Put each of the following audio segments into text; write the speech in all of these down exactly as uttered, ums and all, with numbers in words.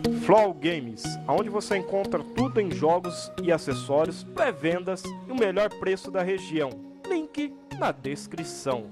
Flow Games, onde você encontra tudo em jogos e acessórios, pré-vendas e o melhor preço da região. Link na descrição.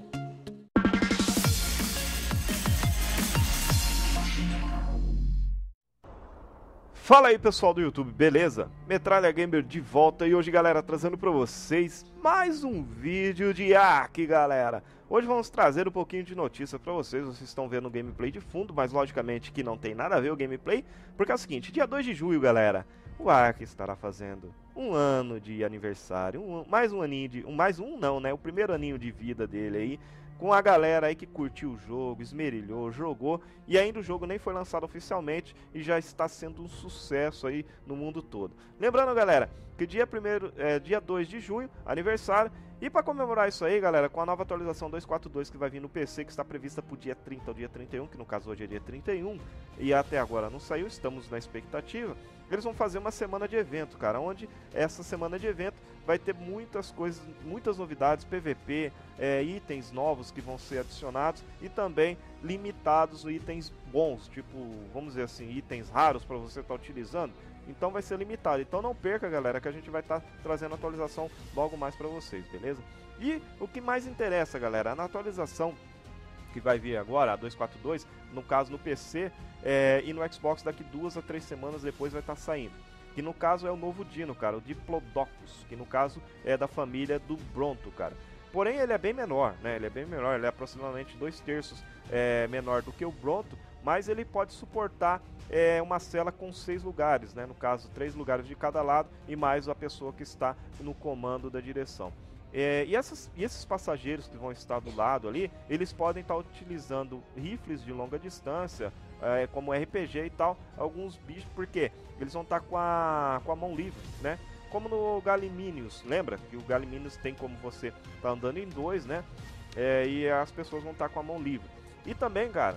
Fala aí pessoal do YouTube, beleza? Metralha Gamer de volta e hoje, galera, trazendo pra vocês mais um vídeo de Ark, galera. Hoje vamos trazer um pouquinho de notícia pra vocês. Vocês estão vendo o gameplay de fundo, mas logicamente que não tem nada a ver o gameplay, porque é o seguinte, dia dois de julho, galera, o Ark estará fazendo um ano de aniversário, um, mais um aninho de... Um, mais um não, né? O primeiro aninho de vida dele aí, com a galera aí que curtiu o jogo, esmerilhou, jogou, e ainda o jogo nem foi lançado oficialmente e já está sendo um sucesso aí no mundo todo. Lembrando, galera, que dia primeiro, é, dia dois de junho, aniversário, e para comemorar isso aí, galera, com a nova atualização dois ponto quatro ponto dois que vai vir no P C, que está prevista para o dia trinta ao dia trinta e um, que no caso hoje é dia trinta e um, e até agora não saiu, estamos na expectativa. Eles vão fazer uma semana de evento, cara, onde essa semana de evento vai ter muitas coisas, muitas novidades, P V P, é, itens novos que vão ser adicionados e também limitados itens bons, tipo, vamos dizer assim, itens raros para você estar tá utilizando. Então vai ser limitado. Então não perca, galera, que a gente vai estar tá trazendo atualização logo mais para vocês, beleza? E o que mais interessa, galera, na atualização que vai vir agora, a dois ponto quatro ponto dois, no caso no P C é, e no Xbox daqui duas a três semanas depois vai estar tá saindo. Que no caso é o novo Dino, cara, o Diplodocus, que no caso é da família do Bronto, cara. Porém ele é bem menor, né? Ele é bem menor, ele é aproximadamente dois terços é, menor do que o Bronto, mas ele pode suportar é, uma cela com seis lugares, né? No caso, três lugares de cada lado e mais a pessoa que está no comando da direção. É, e, essas, e esses passageiros que vão estar do lado ali, eles podem estar utilizando rifles de longa distância, é, como R P G e tal, alguns bichos, porque eles vão estar com a, com a mão livre, né? Como no Gallimimus, lembra? Que o Gallimimus tem como você tá andando em dois, né? É, e as pessoas vão estar com a mão livre. E também, cara,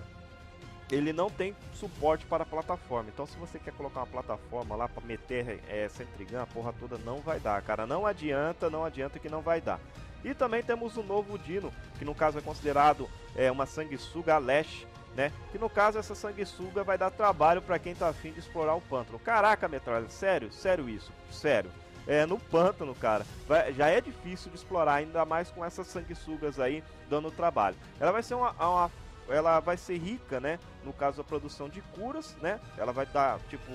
ele não tem suporte para plataforma. Então se você quer colocar uma plataforma lá para meter é, Sentrigun, a porra toda não vai dar, cara. Não adianta, não adianta que não vai dar. E também temos o novo Dino, que no caso é considerado é, uma sanguessuga Lash, né? Que no caso essa sanguessuga vai dar trabalho para quem tá afim de explorar o pântano. Caraca, Metralha, sério? Sério isso? Sério. É, no pântano, cara, vai, já é difícil de explorar, ainda mais com essas sanguessugas aí dando trabalho. Ela vai ser uma, uma ela vai ser rica, né, no caso da produção de curas, né, ela vai dar, tipo,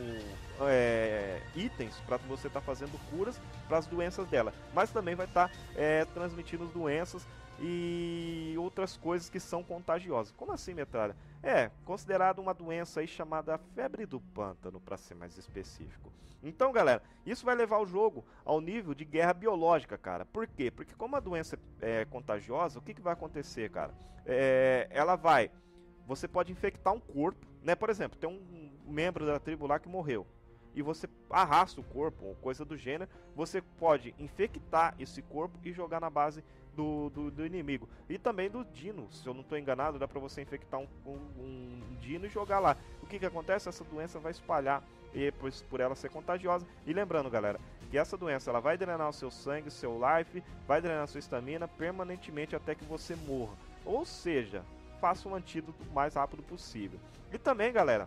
é, itens para você estar tá fazendo curas para as doenças dela, mas também vai estar tá, é, transmitindo doenças e outras coisas que são contagiosas. Como assim, Metralha? É considerado uma doença aí chamada febre do pântano, para ser mais específico. Então, galera, isso vai levar o jogo ao nível de guerra biológica, cara. Por quê? Porque como a doença é contagiosa, o que, que vai acontecer, cara? É, ela vai... Você pode infectar um corpo, né? Por exemplo, tem um membro da tribo lá que morreu. E você arrasta o corpo, ou coisa do gênero, você pode infectar esse corpo e jogar na base do, do, do inimigo. E também do Dino, se eu não estou enganado, dá para você infectar um, um, um Dino e jogar lá. O que que acontece? Essa doença vai espalhar, e por, por ela ser contagiosa. E lembrando, galera, que essa doença ela vai drenar o seu sangue, o seu life, vai drenar a sua estamina permanentemente até que você morra. Ou seja, faça um antídoto o mais rápido possível. E também, galera,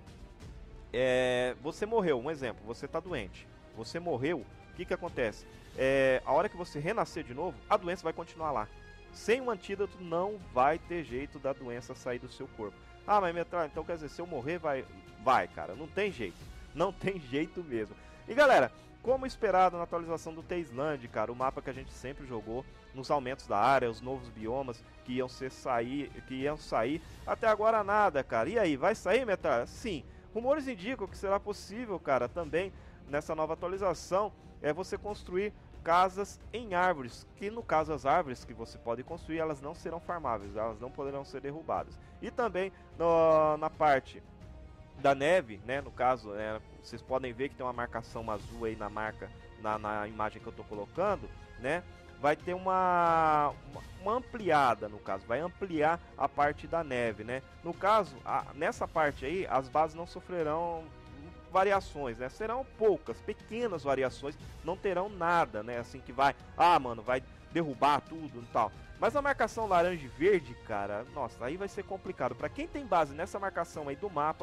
É, você morreu, um exemplo, você está doente, você morreu, o que que acontece? É, a hora que você renascer de novo, a doença vai continuar lá. Sem um antídoto não vai ter jeito da doença sair do seu corpo. Ah, mas Metralha, então quer dizer, se eu morrer, vai... Vai, cara, não tem jeito, não tem jeito mesmo. E galera, como esperado na atualização do Tailândia, cara, o mapa que a gente sempre jogou, nos aumentos da área, os novos biomas que iam, ser sair, que iam sair, até agora nada, cara. E aí, vai sair, Metralha? Sim. Rumores indicam que será possível, cara, também nessa nova atualização, é você construir casas em árvores, que no caso as árvores que você pode construir, elas não serão farmáveis, elas não poderão ser derrubadas. E também no, na parte da neve, né, no caso, é, vocês podem ver que tem uma marcação azul aí na marca, na, na imagem que eu estou colocando, né? Vai ter uma, uma, uma ampliada, no caso, vai ampliar a parte da neve, né? No caso, a, nessa parte aí, as bases não sofrerão variações, né? Serão poucas, pequenas variações, não terão nada, né? Assim que vai, ah, mano, vai derrubar tudo e tal. Mas a marcação laranja e verde, cara, nossa, aí vai ser complicado. Pra quem tem base nessa marcação aí do mapa,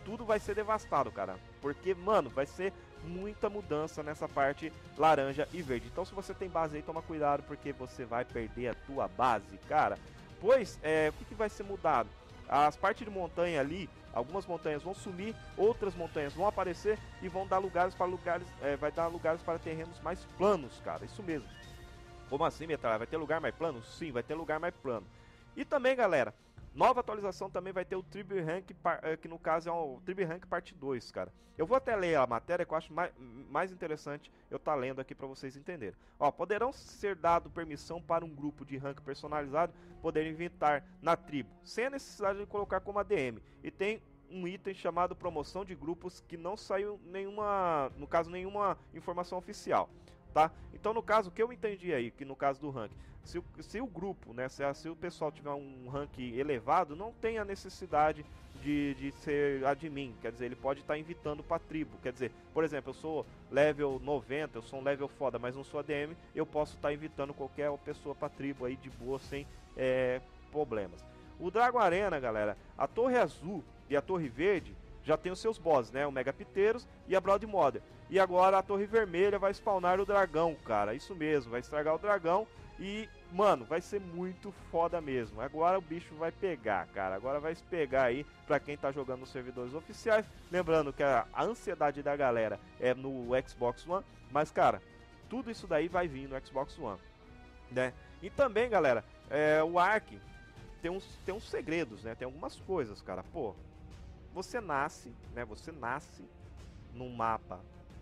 tudo vai ser devastado, cara. Porque, mano, vai ser muita mudança nessa parte laranja e verde. Então se você tem base aí, toma cuidado, porque você vai perder a tua base, cara. Pois, é, o que, que vai ser mudado? As partes de montanha ali, algumas montanhas vão sumir, outras montanhas vão aparecer e vão dar lugares para lugares, é, vai dar lugares para terrenos mais planos, cara. Isso mesmo. Como assim, Metralha? Vai ter lugar mais plano? Sim, vai ter lugar mais plano. E também, galera, nova atualização também vai ter o Tribe Rank, que no caso é o Tribe Rank parte dois, cara. Eu vou até ler a matéria, que eu acho mais, mais interessante eu estar tá lendo aqui para vocês entenderem. Ó, poderão ser dado permissão para um grupo de rank personalizado poder inventar na tribo, sem a necessidade de colocar como A D M. E tem um item chamado promoção de grupos que não saiu nenhuma, no caso, nenhuma informação oficial. Tá? Então no caso, o que eu entendi aí, que no caso do rank, se o, se o grupo, né, se, se o pessoal tiver um rank elevado, não tem a necessidade de, de ser admin, quer dizer, ele pode estar tá invitando para tribo, quer dizer, por exemplo, eu sou level noventa, eu sou um level foda, mas não sou A D M, eu posso estar tá invitando qualquer pessoa para tribo aí de boa, sem é, problemas. O Dragon Arena, galera, a Torre Azul e a Torre Verde já tem os seus bosses, né? O Megapiteiros e a Blood Mother. E agora a Torre Vermelha vai spawnar o dragão, cara. Isso mesmo, vai estragar o dragão. E, mano, vai ser muito foda mesmo. Agora o bicho vai pegar, cara. Agora vai se pegar aí pra quem tá jogando nos servidores oficiais. Lembrando que a, a ansiedade da galera é no Xbox One. Mas, cara, tudo isso daí vai vir no Xbox One, né? E também, galera, é, o Ark tem uns, tem uns segredos, né? Tem algumas coisas, cara. Pô, você nasce, né? Você nasce num mapa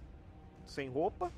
sem roupa,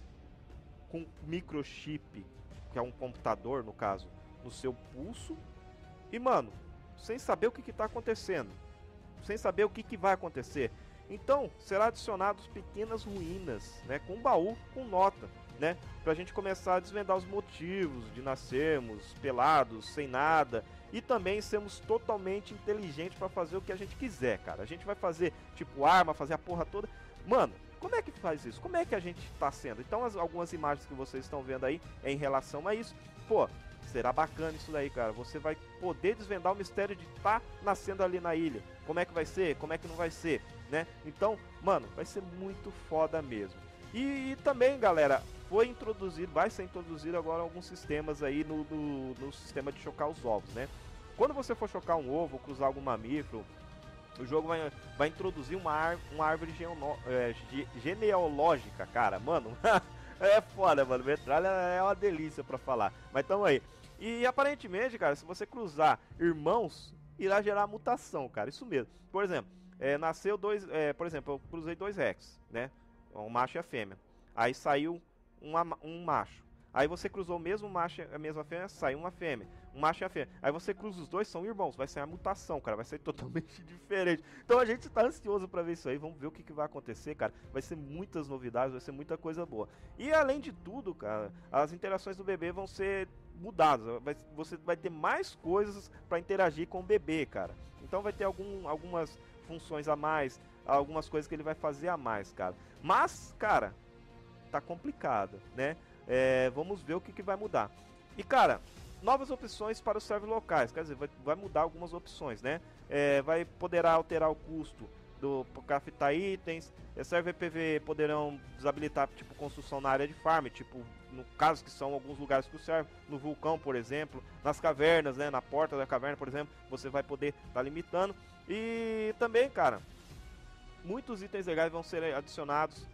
com microchip, que é um computador, no caso, no seu pulso. E, mano, sem saber o que que tá acontecendo, sem saber o que que vai acontecer. Então, será adicionados pequenas ruínas, né? Com baú, com nota, né? Pra gente começar a desvendar os motivos de nascermos pelados, sem nada. E também sermos totalmente inteligentes para fazer o que a gente quiser, cara. A gente vai fazer, tipo, arma, fazer a porra toda. Mano, como é que faz isso? Como é que a gente tá sendo? Então, as, algumas imagens que vocês estão vendo aí é em relação a isso. Pô, será bacana isso daí, cara. Você vai poder desvendar o mistério de estar tá nascendo ali na ilha. Como é que vai ser? Como é que não vai ser? Né? Então, mano, vai ser muito foda mesmo. E, e também, galera, foi introduzido, vai ser introduzido agora alguns sistemas aí no, no, no sistema de chocar os ovos, né? Quando você for chocar um ovo ou cruzar algum mamífero, o jogo vai, vai introduzir uma, ar, uma árvore geono, é, ge, genealógica, cara. Mano, é foda, mano. Metralha é uma delícia pra falar. Mas tamo aí. E aparentemente, cara, se você cruzar irmãos, irá gerar mutação, cara. Isso mesmo. Por exemplo, é, nasceu dois... É, por exemplo, eu cruzei dois Rex, né? Um macho e a fêmea. Aí saiu uma, um macho. Aí você cruzou o mesmo macho e a mesma fêmea, saiu uma fêmea. Um macho e a fêmea. Aí você cruza os dois, são irmãos. Vai ser uma mutação, cara. Vai ser totalmente diferente. Então a gente tá ansioso pra ver isso aí. Vamos ver o que, que vai acontecer, cara. Vai ser muitas novidades, vai ser muita coisa boa. E além de tudo, cara, as interações do bebê vão ser mudadas. Vai, você vai ter mais coisas pra interagir com o bebê, cara. Então vai ter algum, algumas funções a mais, algumas coisas que ele vai fazer a mais, cara. Mas, cara, tá complicado, né? É, vamos ver o que, que vai mudar. E, cara, novas opções para os servers locais. Quer dizer, vai, vai mudar algumas opções, né? É, vai poderá alterar o custo do craftar itens. É, server P V E poderão desabilitar, tipo, construção na área de farm. Tipo, no caso que são alguns lugares que o serve, no vulcão, por exemplo, nas cavernas, né? Na porta da caverna, por exemplo, você vai poder estar tá limitando. E também, cara, muitos itens legais vão ser adicionados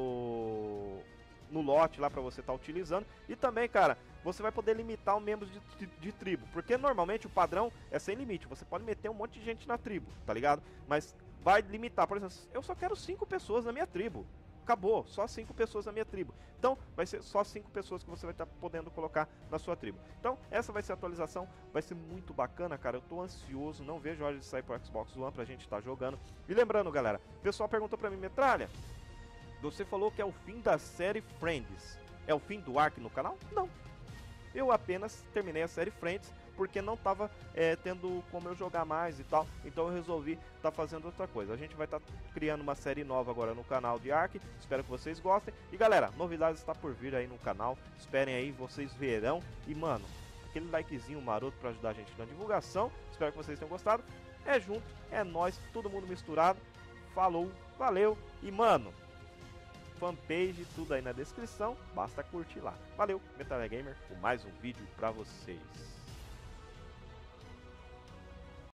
no... no lote lá pra você estar tá utilizando. E também, cara, você vai poder limitar os membros de, de, de tribo. Porque normalmente o padrão é sem limite. Você pode meter um monte de gente na tribo, tá ligado? Mas vai limitar. Por exemplo, eu só quero cinco pessoas na minha tribo. Acabou, só cinco pessoas na minha tribo. Então, vai ser só cinco pessoas que você vai estar tá podendo colocar na sua tribo. Então, essa vai ser a atualização. Vai ser muito bacana, cara. Eu tô ansioso, não vejo a hora de sair pro Xbox One pra gente estar tá jogando. E lembrando, galera, o pessoal perguntou pra mim, Metralha, você falou que é o fim da série Friends. É o fim do Ark no canal? Não. Eu apenas terminei a série Friends porque não tava é, tendo como eu jogar mais e tal. Então eu resolvi estar tá fazendo outra coisa. A gente vai estar tá criando uma série nova agora no canal de Ark. Espero que vocês gostem. E galera, novidades está por vir aí no canal. Esperem aí, vocês verão. E mano, aquele likezinho maroto para ajudar a gente na divulgação. Espero que vocês tenham gostado. É junto, é nós, todo mundo misturado. falou, valeu e mano, fanpage, tudo aí na descrição, basta curtir lá. Valeu, Metralha Gamer, com mais um vídeo pra vocês.